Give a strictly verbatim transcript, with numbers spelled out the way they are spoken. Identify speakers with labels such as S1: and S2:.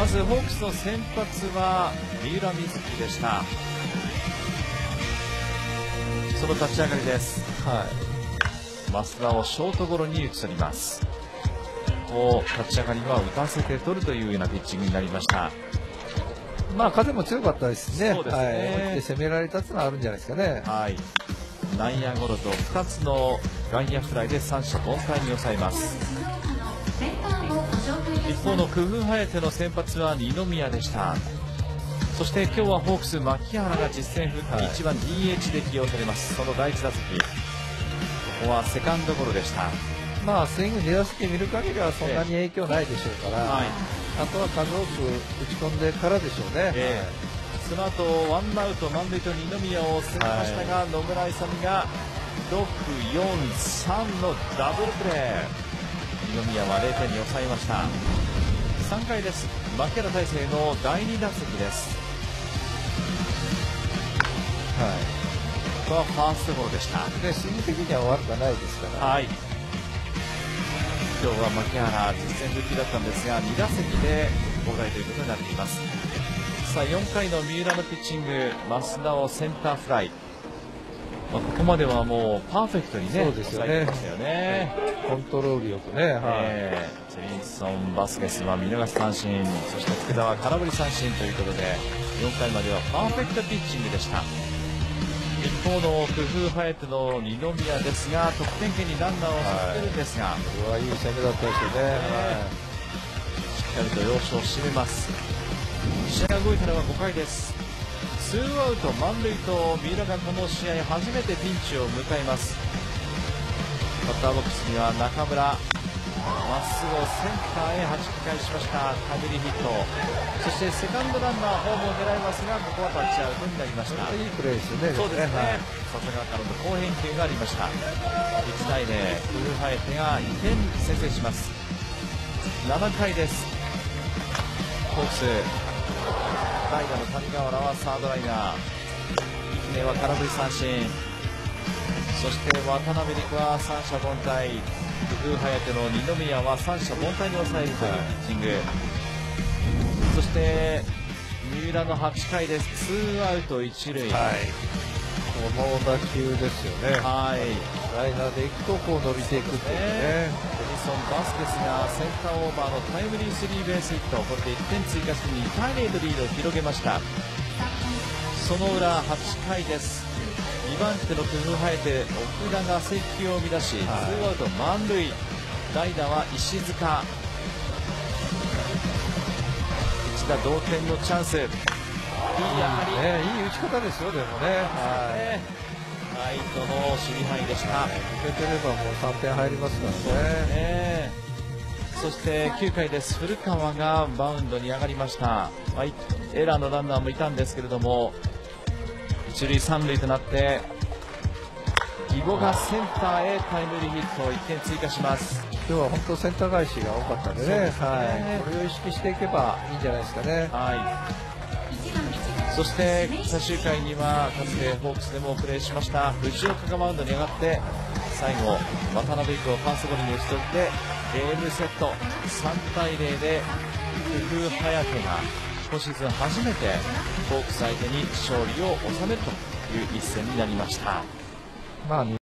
S1: まずホークスの先発は三浦瑞稀でした。その立ち上がりです。
S2: はい、
S1: 増田をショートゴロに打ち取ります。こう立ち上がりは打たせて取るというようなピッチングになりました。
S2: まあ風も強かったですね。
S1: そうですね、
S2: はい、攻められたっていうのはあるんじゃないですかね。
S1: はい、内野ゴロとふたつの外野フライで三者凡退に抑えます。一方の工夫颯の先発は二宮でした。そして今日はホークス牧原が実戦復帰、はい、いちばん ディーエイチ で起用されます。その第一打席、ここはセカンドゴロでした。
S2: まあスイングに打席見る限りはそんなに影響ないでしょうから、はい、あとは数多く打ち込んでからでしょうね。
S1: えー、その後ワンアウト満塁と二宮を攻めましたが、はい、野村勇がろく、よん、さんのダブルプレー、二宮はゼロてんに抑えました。さんかいです。牧原大成のだいに打席です。はい、これはファーストゴロでした。
S2: でスイング的には悪くはないですから、
S1: はい、今日は牧原実戦復帰だったんですがに打席で交代ということになっています。さあよんかいの三浦のピッチング、増田をセンターフライ、まあ、ここまではもうパーフェクトにね、
S2: そうですよね、
S1: 抑えてましたよね。
S2: コントロールよくね、はい、
S1: えー、ジェイソン・バスケスは見逃し三振、そして福田は空振り三振ということでよんかいまではパーフェクトピッチングでした。一方の工夫颯の二宮ですが得点圏にランナーを進めるんですが、
S2: はい、これはいい攻めだったですよね、
S1: えー、しっかりと要所を締めます。試合が動いたのはごかいです。ツーアウト満塁と三浦がこの試合初めてピンチを迎えます。バッターボックスには中村、まっすぐをセンターへはじき返しました。タイムリーヒット、そしてセカンドランナーホームを狙いますがここはタッチアウトになりました。
S2: いいプレーですよね。
S1: そうですね、
S2: はい、
S1: 笹川からの好返球がありました。いちたいゼロ、工夫颯がにてん先制します。ななかいです。ホークス代打の谷川原はサードライナー、池根は空振り三振、そして渡辺陸は三者凡退、工夫颯の二宮は三者凡退に抑えるというピッチング、はい、そして三浦のはちかいです。ツーアウト一塁、はい、
S2: この打球ですよね。はい、ライナーでいくとこう伸びていくっていうね。
S1: エジソン・バスケスがセンターオーバーのタイムリースリーベースヒット、これでいってん追加してにたいゼロとリードを広げました。その裏はちかいです。にばん手の工夫颯、奥田が制球を乱し、はい、ツーアウト満塁、代打は石塚、一打同点のチャンス、いいやはり、
S2: ね、いい打ち方ですよ。でもね、はい、
S1: ライトの守備範囲でした。
S2: 抜けてればもうさんてん入りますからね。
S1: ね、そしてきゅうかいです。古川がバウンドに上がりました。まあ、エラーのランナーもいたんですけれども一塁三塁となって義母がセンターへタイムリーヒットをいってん追加します。
S2: 今日は本当センター返しが多かったんでね、はい、これを意識していけばいいんじゃないですかね。
S1: はい、そして最終回にはかつてホークスでもプレーしました藤岡がマウンドに上がって最後渡辺育をファーストゴロに打ち取ってゲームセットさんたいゼロで工夫颯が今シーズン初めてホークス相手に勝利を収めるという一戦になりました。
S2: まあ